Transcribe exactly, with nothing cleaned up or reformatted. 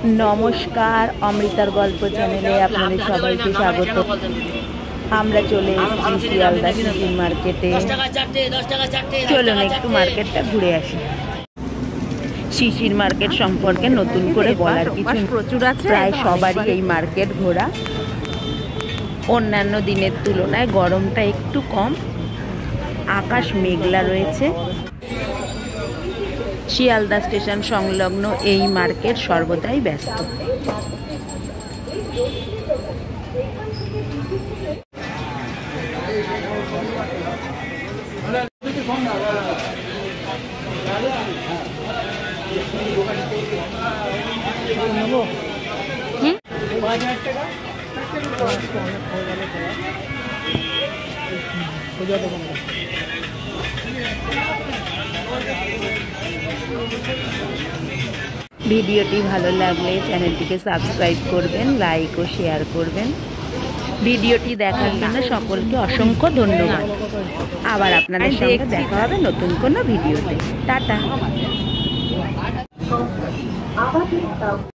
नमस्कार अमृतार गल्प चैनेले आपनादेर सबाइके स्वागत। आमरा चले एसेछि सियालदा सिटी मार्केटे। चलुन एकटु मार्केटटा घुरे आसि। शिशिर मार्केट सम्पर्के नतुन करे बलार किछु प्रचुर आछे। प्राय सबारই এই मार्केट घोरा। अन्यान्य दिनेर तुलनाय गरमटा एकटु कम। आकाश मेघला रयेछे। सियालदा स्टेशन संलग्न এই मार्केट सर्वदाई व्यस्त। ভিডিওটি ভালো লাগলে চ্যানেলটিকে সাবস্ক্রাইব করবেন, লাইক ও শেয়ার করবেন। ভিডিওটি দেখার জন্য সকলকে অসংখ্য ধন্যবাদ। আবার আপনাদের সঙ্গে দেখা হবে নতুন কোনো ভিডিওতে। টাটা।